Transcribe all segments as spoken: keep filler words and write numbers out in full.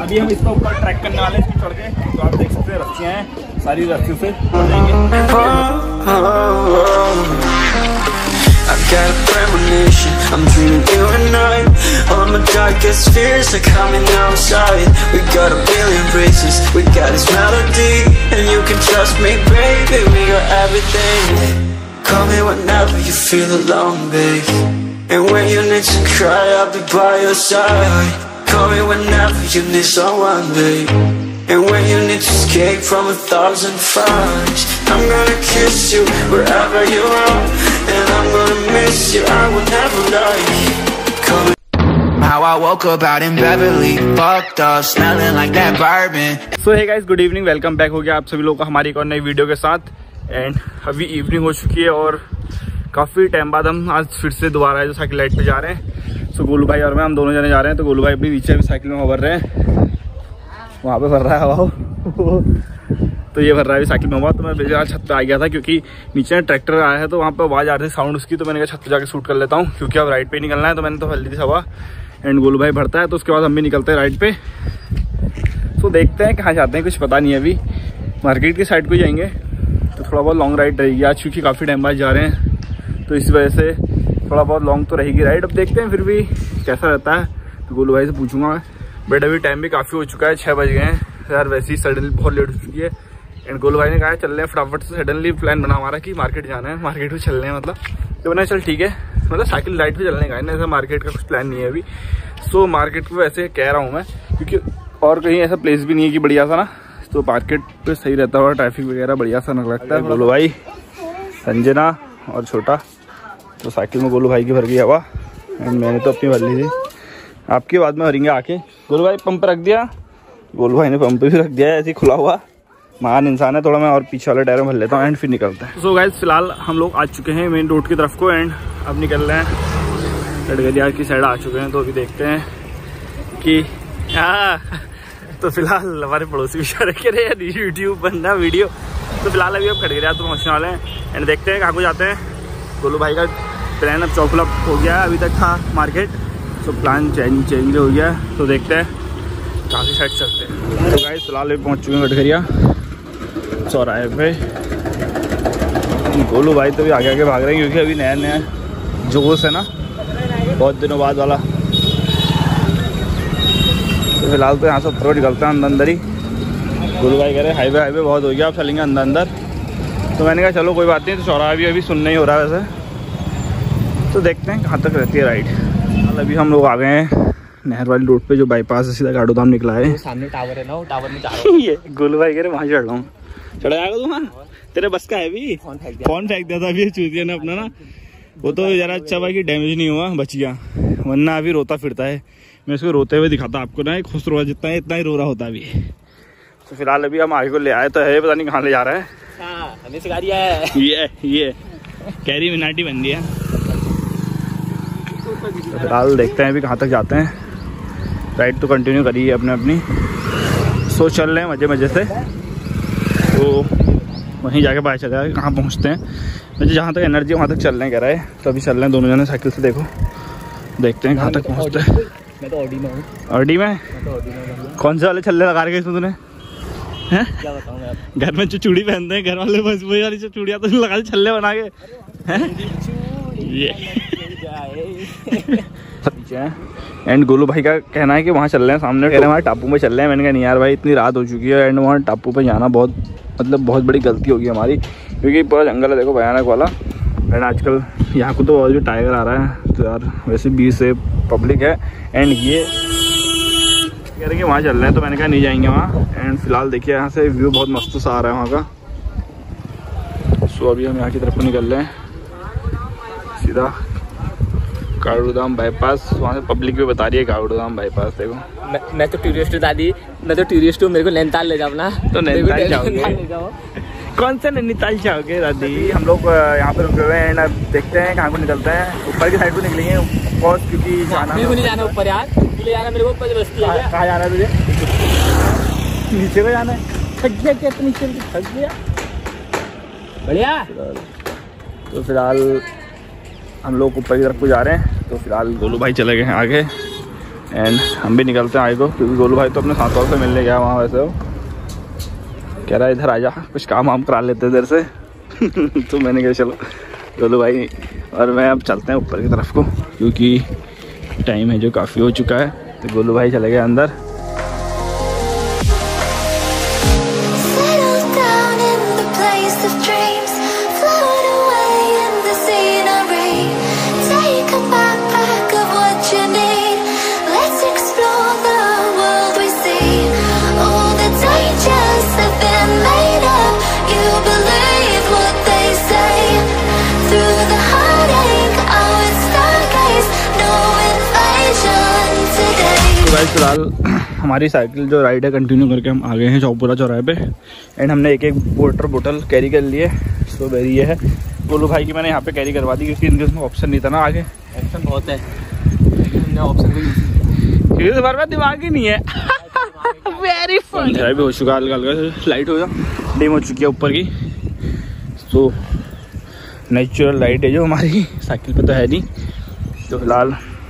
अभी हम इसका ऊपर ट्रैक करने वाले हैं चढ़ के। तो आप देख सकते हैं रस्सियाँ हैं, सारी रस्सियों से I've got a premonition, I'm dreaming you and I. All my darkest fears are coming outside. We got a billion races, we got this melody. And you can trust me, baby, we got everything. Call me whenever you feel alone, babe. And when you need to cry, I'll be by your side. Call me whenever you need someone, babe. And when you need to escape from a thousand fires, I'm gonna kiss you wherever you are. And I'm gonna miss you, I will never lie. Call me. How I woke up out in Beverly, fucked up, smelling like that bourbon. So hey guys, good evening, welcome back हो गया आप सभी लोगों का हमारी एक और नई वीडियो के साथ। एंड अभी इवनिंग हो चुकी है और काफ़ी टाइम बाद हम आज फिर से दोबारा जो साइकिल राइड पे जा रहे हैं। सो गोलू भाई और मैं हम दोनों जने जा रहे हैं। तो गोलू भाई अपनी नीचे भी साइकिल में भर रहे हैं, वहाँ पे भर रहा है हवा तो ये भर रहा है अभी साइकिल में हवा। तो मैं बेचारा छत पे आ गया था क्योंकि नीचे ट्रैक्टर आया है तो वहाँ पे आवाज़ आ रही थी साउंड उसकी। तो मैंने कहा छत पे जाके शूट कर लेता हूँ क्योंकि अब राइड पे निकलना है। तो मैंने तो भर ली थी हवा एंड गोलू भाई भरता है तो उसके बाद हम भी निकलते हैं राइड पे। तो देखते हैं कहाँ जाते हैं, कुछ पता नहीं है अभी। मार्केट की साइड को जाएंगे तो थोड़ा बहुत लॉन्ग राइड रहेगी आज क्योंकि काफ़ी टाइम बाद जा रहे हैं तो इस वजह से थोड़ा बहुत लॉन्ग तो रहेगी राइड। अब देखते हैं फिर भी कैसा रहता है। तो गोलू भाई से पूछूंगा मैं। बट अभी टाइम भी काफ़ी हो चुका है, छः बज गए हैं यार। वैसे ही सडनली बहुत लेट हो चुकी है एंड गोलू भाई ने कहा चल रहे हैं फटाफट से। सडनली प्लान बना हमारा कि मार्केट जाना है, मार्केट में चल रहे हैं मतलब। तो मैंने चल ठीक है, मतलब साइकिल राइड पे चलने का है ना, ऐसा मार्केट का कुछ प्लान नहीं है अभी। सो मार्केट पे वैसे कह रहा हूँ मैं क्योंकि और कहीं ऐसा प्लेस भी नहीं है कि बढ़िया सा ना, तो मार्केट पे सही रहता है, ट्रैफिक वगैरह बढ़िया सा लगता है। गोलू भाई, संजना और छोटा तो साइकिल में गोलू भाई की भर गई हवा एंड मैंने तो अपनी भर ली थी। आपके बाद में भरेंगे आके। गोलू भाई पंप रख दिया, गोलू भाई ने पंप भी रख दिया है ऐसे खुला हुआ। महान इंसान है। थोड़ा मैं और पीछे वाले टायर में भर लेता हूँ एंड फिर निकलते हैं। सो गाइस फिलहाल हम लोग आ चुके हैं मेन रोड की तरफ को एंड अब निकल रहे हैं लड़गलियार की साइड आ चुके हैं। तो अभी देखते हैं कि हाँ तो फिलहाल हमारे पड़ोसी बेचारे कह रहे हैं यूट्यूब बनना वीडियो। तो फिलहाल अभी अब खड़गलियार तो पहुँचने वाले हैं एंड देखते हैं कहाँ को जाते हैं। गोलू भाई का प्लान अब चौकलप हो गया, अभी तक था मार्केट तो प्लान चेंज चेंज हो गया। तो देखते हैं काफ़ी साइड चलते हैं। तो गाइस फिलहाल अभी पहुँच चुके हैं कटघरिया चौराहे पे। गोलू भाई तो भी आगे आगे भाग रहे हैं क्योंकि अभी नया नया जोश है ना, बहुत दिनों बाद वाला। तो फिलहाल तो यहाँ से ऊपर निकलते हैं अंदर अंदर ही। गोलू भाई कह रहे हाईवे हाईवे बहुत हो गया, आप चलेंगे अंदर अंदर। तो मैंने कहा चलो कोई बात नहीं। तो चौराहा भी अभी सुनना ही हो रहा है वैसे। तो देखते हैं कहाँ तक रहती है राइड। अभी हम लोग आ गए हैं नहर वाली रोड पे जो बाईपास से सीधा गाड़ू धाम निकला है। सामने टावर है ना, वो टावर में जा रहा हूँ। ये गोलू भाई कह रहे वहाँ चढ़ रहा हूँ। चढ़ जाएगा तू वहाँ, तेरे बस का है भी। फोन फेंक दिया था अभी चूतिया ने अपना ना, वो तो जरा अच्छा भाई कि डैमेज नहीं हुआ, बच गया, वरना अभी रोता फिरता है। मैं उसको रोते हुए दिखाता आपको ना, खुश रोआ जितना है इतना ही रो रहा होता अभी। तो फिलहाल अभी हम आगे को ले आए तो है, पता नहीं कहाँ ले जा रहा है। हमें सिखा दिया है ये ये कैरी मिनाटी बन गया। तो फिलहाल देखते हैं अभी कहाँ तक जाते हैं। राइड तो कंटिन्यू करी है अपने अपनी। सो चल रहे हैं मज़े मज़े से। तो वहीं जाके पता चलेगा कि कहाँ पहुँचते हैं। मुझे जहाँ तक एनर्जी वहाँ तक चल रहे हैं कह रहे हैं। तो अभी चल रहे हैं दोनों जने साइकिल से। देखो देखते हैं कहाँ तक पहुँचते हैं। मैं तो ऑडी में हूँ। ऑडी में? कौन से वाले छल्ले लगा रखे इसमें तूने? हैं? क्या बताऊँ मैं? घर में जो चूड़ी पहनते हैं घर वाले, बस वही वाली जो चूड़ियाँ तो लगा छल्ले बना के हैं ये। एंड गोलू भाई का कहना है कि वहाँ चल रहे हैं सामने, कह रहे हैं वहाँ टापू में चल रहे हैं। मैंने कहा नहीं यार भाई इतनी रात हो चुकी है एंड वहाँ टापू पे जाना बहुत मतलब बहुत बड़ी गलती होगी हमारी क्योंकि पूरा जंगल है देखो भयानक वाला। एंड आजकल यहाँ को तो और भी टाइगर आ रहा है तो यार वैसे बीच से पब्लिक है एंड ये कह रहे कि वहाँ चल रहे हैं। तो मैंने कहा नहीं जाएंगे वहाँ। एंड फिलहाल देखिए यहाँ से व्यू बहुत मस्त सा आ रहा है वहाँ का। सो अभी हम यहाँ की तरफ निकल रहे हैं सीधा गाड़ू धाम बाईपास। वहाँ से पब्लिक भी बता रही है गाड़ू धाम बाईपास। देखो मैं, मैं तो टूरिस्ट हूँ दादी, मैं तो टूरिस्ट हूँ, मेरे को नैनीताल ले जाओ ना। तो नैनीताल जाओगे? कौन सा नैनीताल जाओगे दादी? हम लोग यहाँ पे रुके हुए हैं, देखते हैं कहाँ को निकलते हैं। ऊपर की साइड को निकलेंगे बहुत क्योंकि जाना मेरे को नहीं जाना ऊपर यार, ले जाना मेरे को ऊपर बस्ती है। कहाँ जाना है तुझे? नीचे को जाना है। थक गया क्या? नीचे थक गया। बढ़िया। तो फिलहाल हम लोग ऊपर की तरफ को जा रहे हैं। तो फिलहाल गोलू भाई चले गए हैं आगे एंड हम भी निकलते हैं आगे को, क्योंकि गोलू भाई तो अपने साथ और से मिलने गया वहाँ। वैसे वो कह रहा है इधर आ जा, कुछ काम वाम करा लेते इधर से। तो मैंने कहा चलो गोलू भाई और मैं अब चलते हैं ऊपर की तरफ को, क्योंकि टाइम है जो काफ़ी हो चुका है। तो गोलू भाई चले गए अंदर। फिलहाल हमारी साइकिल जो राइड है कंटिन्यू करके हम आ गए हैं चौपुरा चौराहे पे। एंड हमने एक एक वाटर बोतल कैरी कर लिए। सो वेरी ये है गोलू भाई की मैंने यहाँ पे कैरी करवा दी, क्योंकि इनके उसमें ऑप्शन नहीं था ना आगे। ऑप्शन बहुत है लेकिन हमने ऑप्शन को यूज क्योंकि बार बार दिमाग ही नहीं है। Very fun. अंधेरा भी हो चुका है, हल्का हल्का लाइट हो जा डिम हो चुकी है ऊपर की। तो नेचुरल लाइट है जो हमारी साइकिल पे तो है नहीं। तो फिलहाल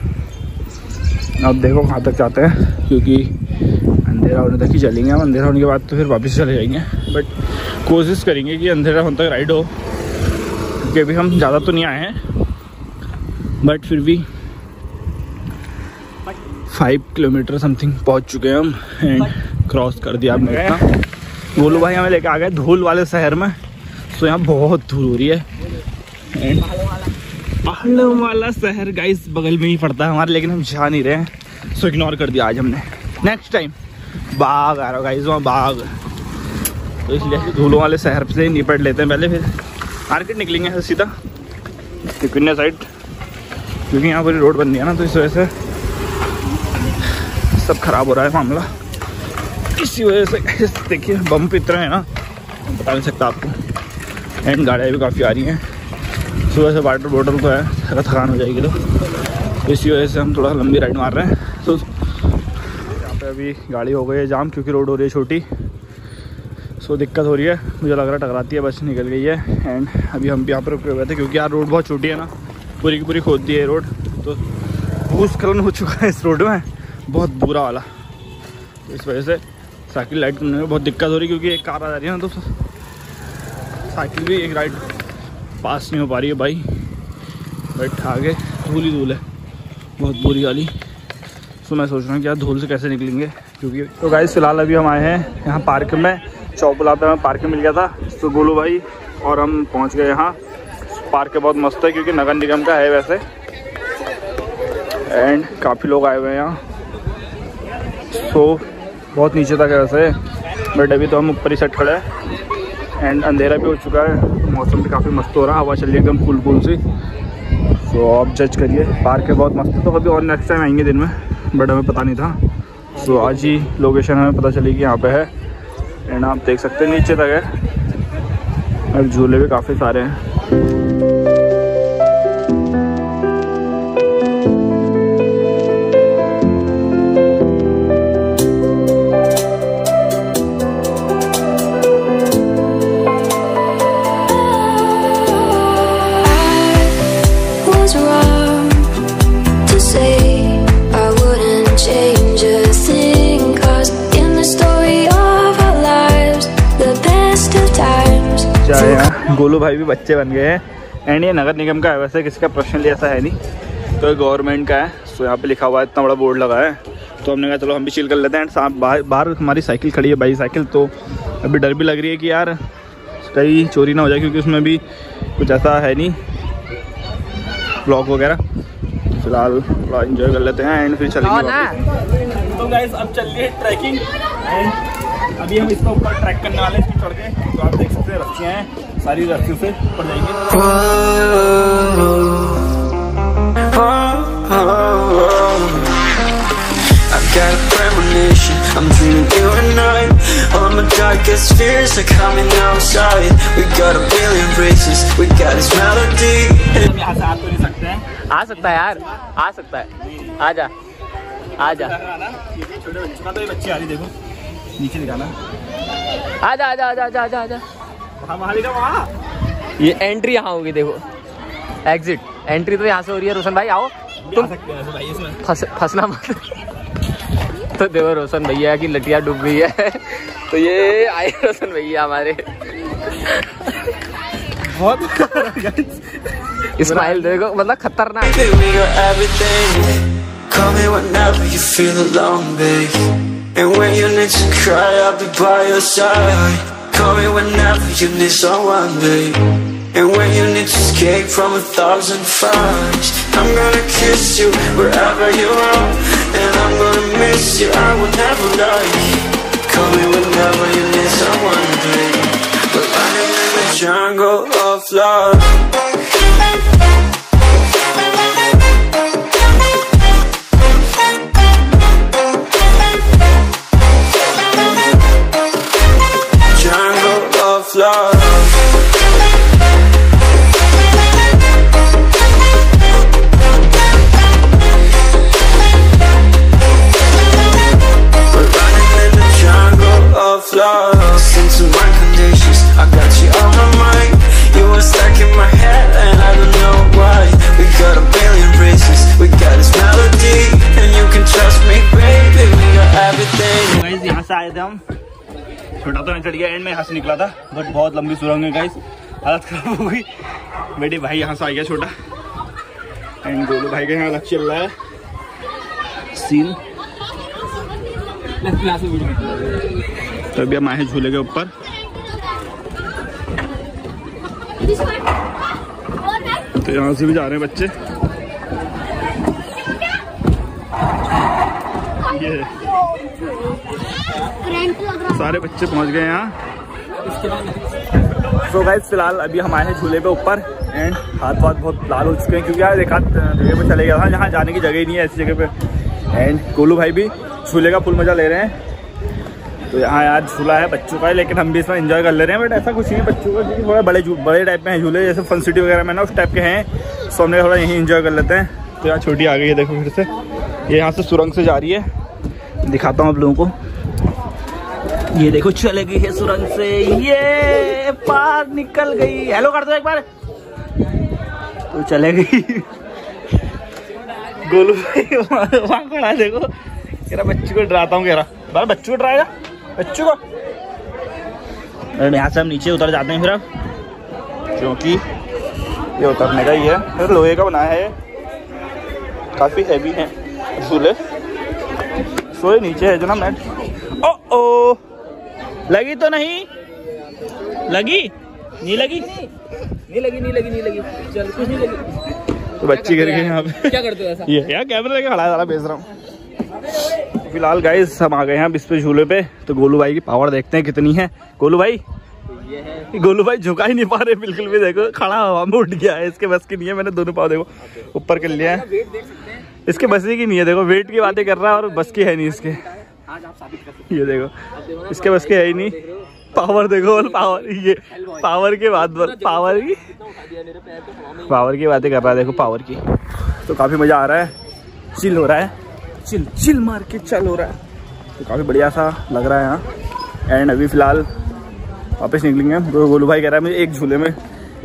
अब देखो कहाँ तक जाते हैं, क्योंकि अंधेरा होने तक ही चलेंगे हम। अंधेरा होने के बाद तो फिर वापस चले जाएंगे, बट कोशिश करेंगे कि अंधेरा होने तक राइड हो, क्योंकि अभी हम ज़्यादा तो नहीं आए हैं, बट फिर भी फाइव किलोमीटर समथिंग पहुंच चुके हैं हम। एंड क्रॉस कर दिया आपने इतना। गोलू भाई हमें लेके आ गए धूल वाले शहर में। सो यहाँ बहुत धूल हो रही है। एंड पहाड़ों वाला शहर गाइस बगल में ही पड़ता है हमारे, लेकिन हम जा नहीं रहे हैं। सो इग्नोर कर दिया आज हमने। नेक्स्ट टाइम बाघ आ रहा गाइस, वहाँ बाघ। तो इसलिए धूलों वाले शहर से निपट लेते हैं पहले, फिर मार्केट निकलेंगे सीधा तिकुन्या साइड, क्योंकि यहाँ पूरी रोड बन गई है ना, तो इस वजह से सब खराब हो रहा है मामला। इसी वजह से देखिए बम्प इतना है ना, बता नहीं सकता आपको। एंड गाड़ियाँ भी काफ़ी आ रही हैं। सुबह से वाटर बॉटल तो है, अगर थकान हो जाएगी तो इसी वजह से हम थोड़ा लंबी राइड मार रहे हैं। तो यहाँ पे अभी गाड़ी हो गई है जाम, क्योंकि रोड हो रही है छोटी। सो दिक्कत हो रही है, मुझे लग रहा है टकराती है, बस निकल गई है। एंड अभी हम भी यहाँ पर रुके हुए थे, क्योंकि यार रोड बहुत छोटी है ना, पूरी की पूरी खोद दी है रोड। तो भूस्खलन हो चुका है इस रोड में, बहुत बुरा वाला। तो इस वजह से साइकिल राइड करने में बहुत दिक्कत हो रही है, क्योंकि एक कार आ जा रही है ना, तो साइकिल भी एक राइड पास नहीं हो पा रही है भाई। बट आगे धूल ही धूल है, बहुत बुरी वाली। सो मैं सोच रहा हूँ कि यार धूल से कैसे निकलेंगे, क्योंकि तो गाइस फिलहाल अभी हम आए हैं यहाँ पार्क में। चौपुला पे हमें पार्क मिल गया था, तो गोलू भाई और हम पहुँच गए यहाँ। पार्क बहुत मस्त है, क्योंकि नगर निगम का है वैसे। एंड काफ़ी लोग आए हुए हैं यहाँ। सो बहुत नीचे तक है वैसे, बट अभी तो हम ऊपर ही सेट खड़े हैं। एंड अंधेरा भी हो चुका है, मौसम भी काफ़ी मस्त हो रहा है, हवा चल रही है एकदम कूल कूल सी। सो आप जज करिए, पार्क है बहुत मस्त है। तो कभी और नेक्स्ट टाइम आएंगे दिन में, बट हमें पता नहीं था। सो आज ही लोकेशन हमें पता चली कि यहाँ पे है। एंड आप देख सकते हैं नीचे तक है, अब झूले भी काफ़ी सारे हैं। गोलू भाई भी बच्चे बन गए हैं। एंड ये नगर निगम का है वैसे, किसी का पर्सनली ऐसा है नहीं, तो गवर्नमेंट का है। सो यहाँ पे लिखा हुआ है, इतना बड़ा बोर्ड लगा है। तो हमने कहा चलो हम भी चिल कर लेते हैं। एंड बाहर बाहर हमारी साइकिल खड़ी है, बाई साइकिल। तो अभी डर भी लग रही है कि यार कहीं चोरी ना हो जाए, क्योंकि उसमें भी कुछ ऐसा है नहीं ब्लॉक वगैरह। तो फिलहाल थोड़ा इन्जॉय कर लेते हैं एंड फिर चलेंगे। तो गाइस अब चल रही है ट्रैकिंग। एंड अभी हम इसको ऊपर ट्रैक करने वाले हैं चढ़ के। तो आप देख सकते हैं रस्सियाँ हैं, सारी रस्सियों से ऊपर जाएंगे। I've got a premonition, I'm dreaming you and I. All my darkest fears are coming outside. We got a billion races, we got this melody. हम यहाँ से आ तो नहीं सकते हैं। आ सकता है यार, आ सकता है। आजा आजा, छोटे बच्चे का तो ये बच्ची आ रही, देखो नीचे दिखाना। आजा आजा आजा आजा आजा आजा। वहाँ लिखा वहाँ, ये एंट्री यहाँ होगी, देखो एग्जिट। एंट्री तो यहाँ से हो रही है। रोशन भाई आओ, तुम सकते हैं भाई इसमें फंस फंसना मत। तो देखो रोशन भैया की लटिया डूब गई है। तो ये आए रोशन भैया हमारे। बहुत स्माइल देखो, मतलब खतरनाक। Call me whenever you feel alone, babe. And when you need to cry, I'll be by your side. Call me whenever you need someone, babe. And when you need to escape from a thousand fires, I'm gonna kiss you wherever you are. And I'm gonna miss you, I will never lie. Call me whenever you need someone, babe. We're running in the jungle of love. Love. We're running in the jungle of love. Listen to my conditions, I got you on my mind. You were stuck in my head and I don't know why. We got a billion reasons, we got this melody. And you can trust me, baby, we got everything. Guys यहाँ से आए थे हम, छोटा तो नहीं चढ़ गया, एंड में यहाँ से निकला था, बट बहुत लंबी सुरंग है गाइस, हालत खराब हो गई। बेटे भाई यहाँ से आ गया छोटा, एंड गोलू भाई का यहाँ अलग चल रहा है सीन। तो अभी हम आए हैं झूले के ऊपर। तो यहाँ से भी जा रहे हैं बच्चे। ये सारे बच्चे पहुंच गए यहाँ। तो गाइस फिलहाल अभी हम आए हैं झूले पे ऊपर, एंड हाथ वाथ बहुत लाल हो चुके हैं क्योंकि यार एक हाथ जगह पे चले गया था जहाँ जाने की जगह ही नहीं है ऐसी जगह पे। एंड गोलू भाई भी झूले का फुल मजा ले रहे हैं। तो यहाँ यार झूला है बच्चों का है, लेकिन हम भी इसमें एंजॉय कर ले रहे हैं, बट ऐसा कुछ नहीं है बच्चों का, क्योंकि थोड़ा बड़े बड़े टाइप में है झूले, जैसे फन सिटी वगैरह में ना उस टाइप के हैं। सो हमने थोड़ा यहीं एंजॉय कर लेते हैं। तो यहाँ छोटी आ गई है, देखो फिर से ये यहाँ से सुरंग से जा रही है, दिखाता हूँ आप लोगों को। ये देखो चले गई है सुरंग से, ये पार निकल गई। हेलो कर दो एक बार। तो चले गई। गोलू भाई वहाँ खड़ा है, देखो कह रहा बच्चों को डराता हूँ, कह रहा बार बच्चों को डराएगा बच्चों को। यहाँ से हम नीचे उतर जाते हैं फिर अब, क्योंकि ये उतरने का ही है। फिर लोहे का बनाया है, काफी हैवी है झूले। सोए नीचे है जो ना नेट। ओ ओ लगी तो नहीं लगी, नहीं लगी नहीं लगी नहीं लगी नहीं लगी चल कुछ नहीं लगी। तो बच्ची गिर गई यहाँ पे। क्या करते हो ऐसा? ये यार कैमरा लेके खड़ा है, सारा बेच रहा हूँ। फिलहाल गाइस हम आ गए हैं इस पे झूले पे। तो गोलू भाई की पावर देखते हैं कितनी है। गोलू भाई ये है। गोलू भाई झुका ही नहीं पा रहे बिल्कुल भी, देखो खड़ा हवा में उठ गया है, इसके बस की नहीं है। मैंने दोनों पाँव देखो ऊपर कर लिया है, इसके बस की नहीं है। देखो वेट की बातें कर रहा है और बस की है नहीं इसके। ये देखो इसके बस की है ही नहीं। पावर देखो, पावर ये पावर के बाद पावर की पावर की बातें कर रहा है, देखो पावर की। तो काफी मजा आ रहा है, चिल हो रहा है, चिल चिल मार के चल हो रहा है। तो काफी बढ़िया सा लग रहा है यहाँ। एंड अभी फिलहाल वापस निकलेंगे। तो गोलू भाई कह रहा है मुझे एक झूले में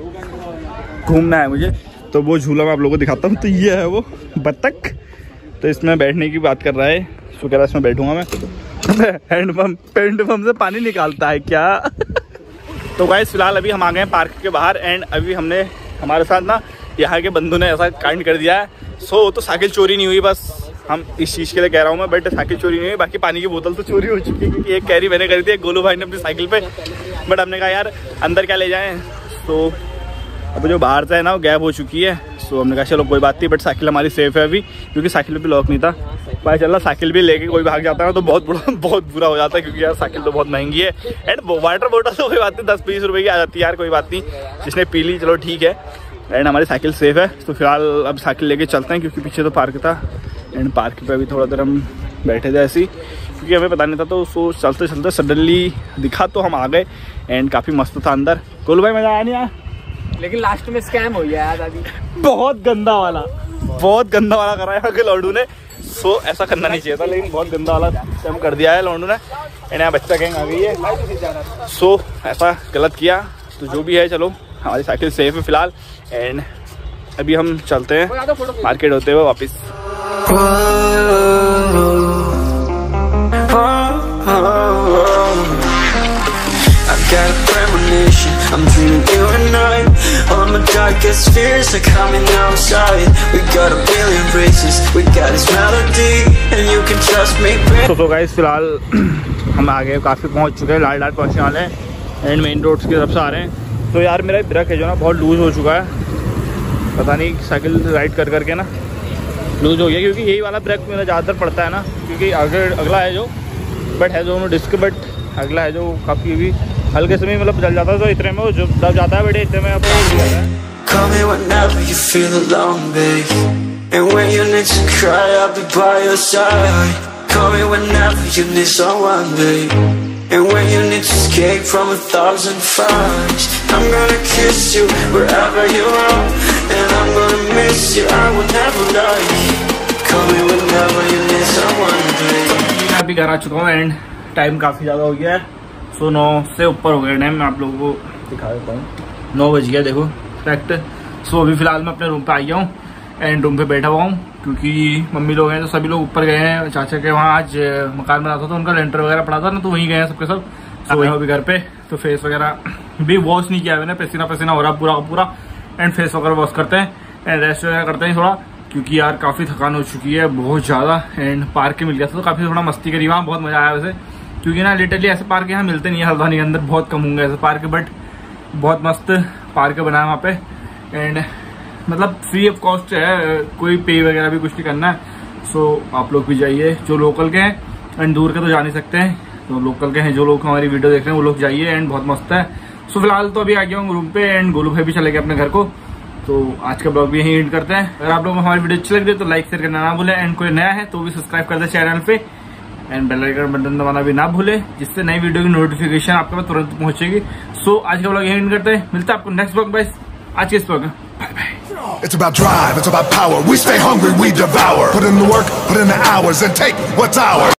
घूमना है मुझे, तो वो झूला मैं आप लोगों को दिखाता हूँ। तो ये है वो बतख, तो इसमें बैठने की बात कर रहा है। तो कह रहा है इसमें बैठूंगा मैं। हैंडपम्प हैंडपम्प से पानी निकालता है क्या? तो गाइस फिलहाल अभी हम आ गए हैं पार्क के बाहर, एंड अभी हमने हमारे साथ ना यहाँ के बंधु ने ऐसा कांड कर दिया है। सो तो साइकिल चोरी नहीं हुई, बस हम इस चीज़ के लिए कह रहा हूँ मैं, बट साइकिल चोरी नहीं हुई। बाकी पानी की बोतल तो चोरी हो चुकी है, क्योंकि एक कैरी मैंने करी थी, एक गोलू भाई ने अपनी साइकिल पे, बट हमने कहा यार अंदर क्या ले जाएं। तो अब जो बाहर से है ना वो गैप हो चुकी है। सो हमने कहा चलो कोई बात नहीं, बट साइकिल हमारी सेफ है अभी, क्योंकि साइकिल पे भी लॉक नहीं था। भाई चल रहा साइकिल भी लेके कोई भाग जाता है तो बहुत बुरा बहुत बुरा हो जाता है, क्योंकि यार साइकिल तो बहुत महंगी है। एंड वाटर बोतल तो कोई बात नहीं, दस बीस रुपए की आ जाती है यार, कोई बात नहीं, जिसने पी ली चलो ठीक है। एंड हमारी साइकिल सेफ है। तो फिलहाल अब साइकिल लेके चलते हैं, क्योंकि पीछे तो पार्क था, एंड पार्क पे अभी थोड़ा देर हम बैठे थे ऐसे ही, क्योंकि हमें पता नहीं था। तो सो चलते चलते सडनली दिखा तो हम आ गए, एंड काफ़ी मस्त था अंदर। गोलू भाई मजा आया नहीं आया? लेकिन लास्ट में स्कैम हो गया यार अभी, बहुत गंदा वाला बहुत गंदा वाला करा है यहाँ के लौंडू ने। सो ऐसा करना नहीं चाहिए था, लेकिन बहुत गंदा वाला स्कैम कर दिया है लौंडू ने। एंड यहाँ बच्चा गैंग आ गई है, सो ऐसा गलत किया। तो जो भी है चलो हमारी साइकिल सेफ है फिलहाल। एंड अभी हम चलते हैं मार्केट होते हुए वापस। I'm dreaming you and I. All my darkest fears are coming outside. We got a billion races, we got this melody, and you can trust me. तो तो गाइस फिलहाल हम आगे काफ़ी पहुंच चुके हैं, लाल डाल पहुंचने वाले हैं एंड मेन रोड्स की तरफ से आ रहे हैं। तो यार मेरा ब्रेक है जो ना बहुत लूज़ हो चुका है, पता नहीं साइकिल राइड कर करके ना लूज़ हो गया, क्योंकि यही वाला ब्रेक मेरा ज़्यादातर पड़ता है ना, क्योंकि आगे अगला है जो बट है दोनों डिस्क, बट अगला है जो काफ़ी भी हल्के समय मतलब जल जाता है, तो इतने में वो जब दब जाता है बेटे, इतने में आप जाता है। Call me whenever you feel alone, babe. And when you need to cry, I'll be by your side. Call me whenever you need someone, babe. And when you need to escape from a thousand fires, I'm gonna kiss you wherever you are, and I'm gonna miss you, I will never lie. Call me whenever you need someone, babe. मैं अभी घर आ चुका हूँ and time काफ़ी ज़्यादा हो गया है, सो नौ से ऊपर हो गया टाइम। मैं आप लोगों को दिखा देता हूँ, नौ बज गया देखो करेक्ट। सो अभी फ़िलहाल मैं अपने रूम पे आ गया हूँ एंड रूम पे बैठा हुआ हूँ, क्योंकि मम्मी लोग हैं तो सभी लोग ऊपर गए हैं। चाचा के वहाँ आज मकान बना था तो उनका लेंटर वगैरह पड़ा था ना, तो वहीं गए हैं सबके सब। सो वहीं अभी घर पे, तो फेस वगैरह भी वॉश नहीं किया मैंने, पसीना पसीना हो रहा पूरा का पूरा, एंड फेस वगैरह वॉश करते हैं एंड रेस्ट वगैरह करते हैं थोड़ा, क्योंकि यार काफ़ी थकान हो चुकी है बहुत ज़्यादा। एंड पार्क मिल गया था तो काफ़ी थोड़ा मस्ती करी, वहाँ बहुत मज़ा आया वैसे, क्योंकि ना लिटरली ऐसे पार्क यहाँ मिलते नहीं है हल्द्वानी के अंदर, बहुत कम होंगे ऐसे पार्क, बट बहुत मस्त पार्क बनाया वहाँ पे एंड मतलब फ्री ऑफ कॉस्ट है, कोई पे वगैरह भी कुछ नहीं करना है। सो आप लोग भी जाइए, जो लोकल के हैं एंड दूर के तो जा नहीं सकते हैं, तो लोकल के हैं जो लोग हमारी वीडियो देख रहे हैं वो लोग जाइए एंड बहुत मस्त है। सो फिलहाल तो अभी आ गया हूँ रूम पे एंड गोलू भाई भी चले गए अपने घर को, तो आज का ब्लॉग भी यहीं एंड करते हैं। अगर आप लोगों को हमारी वीडियो अच्छी लग रही है तो लाइक शेयर करना ना भूलें, एंड कोई नया है तो भी सब्सक्राइब कर दे चैनल पे एंड बेल आइकन बटन दबाना भी ना भूले, जिससे नई वीडियो की नोटिफिकेशन आपके पास तुरंत पहुंचेगी। सो आज का ब्लॉग यहीं एंड करते हैं, मिलता है आपको नेक्स्ट ब्लॉग में। आज के इस ब्लॉग में bye bye. It's about drive, it's about power. We stay hungry, we devour. Put in the work, put in the hours, and take what's ours.